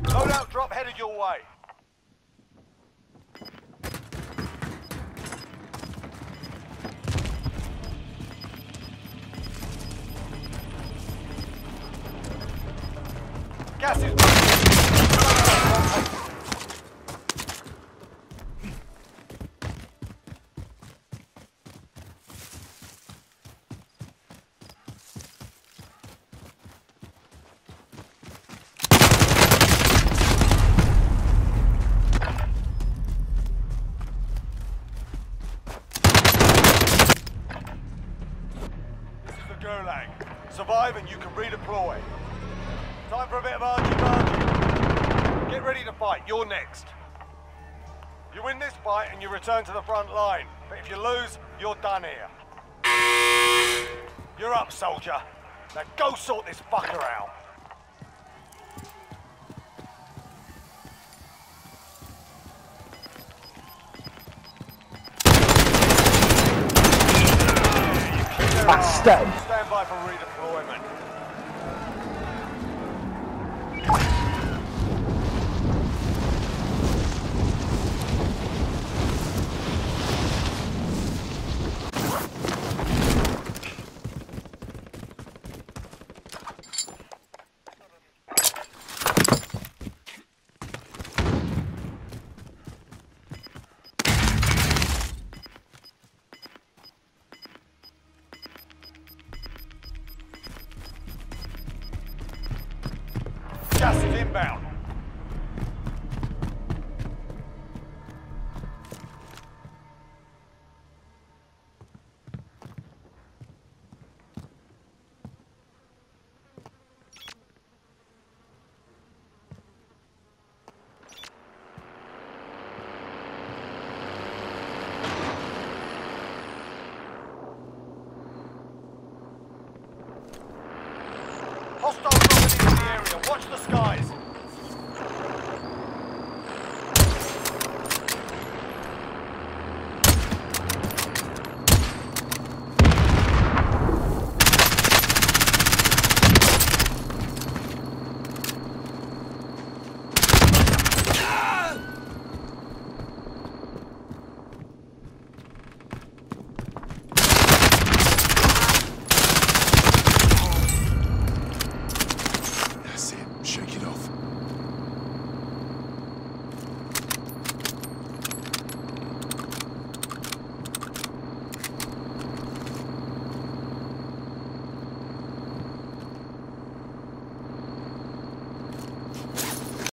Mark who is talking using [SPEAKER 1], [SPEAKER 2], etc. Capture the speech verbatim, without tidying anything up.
[SPEAKER 1] Loadout drop headed your way. Gas is Gulag. Survive and you can redeploy. Time for a bit of argy-bargy. Get ready to fight, you're next. You win this fight and you return to the front line. But if you lose, you're done here. You're up, soldier. Now go sort this fucker out.
[SPEAKER 2] Bastard!
[SPEAKER 1] Stand by for redeployment. Gas is inbound. Hostile dropping into the area. Watch the skies.